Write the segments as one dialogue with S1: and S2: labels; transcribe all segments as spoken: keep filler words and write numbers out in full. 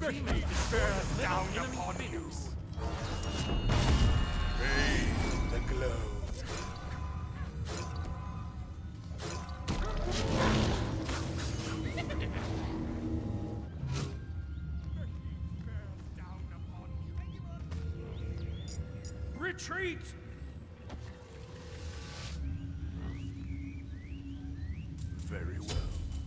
S1: teammate bears down upon you. Bathe the glow. Retreat! Very well.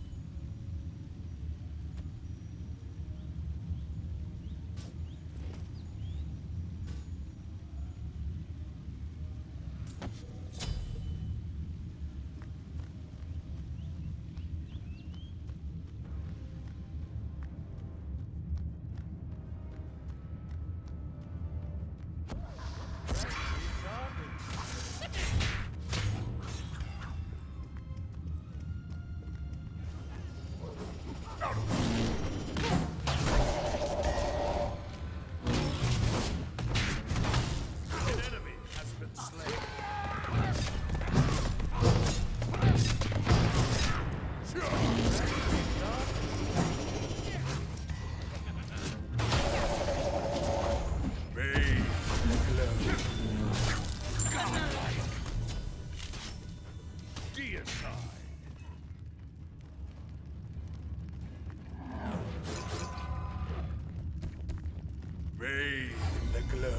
S1: Bathe in the glow.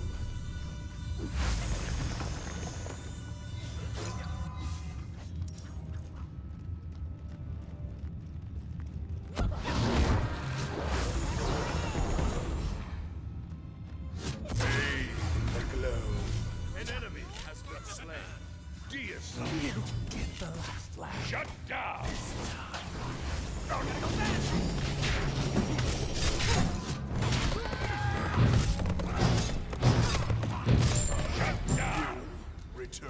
S1: Bathe in the glow. An enemy has been slain. Deicide.
S2: You get the last laugh.
S1: Shut down.
S2: Oh, gotta go fast.
S1: Return.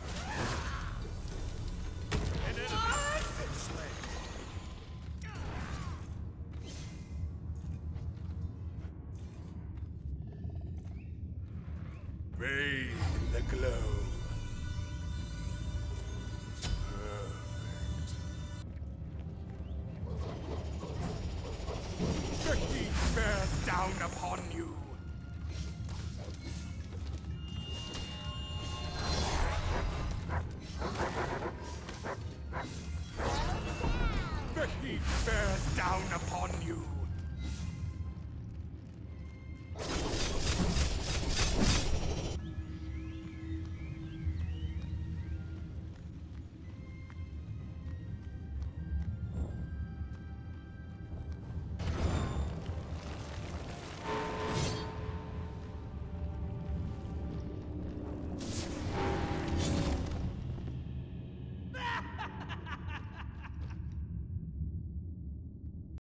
S1: An enemy has been slain. Bathe in the glow.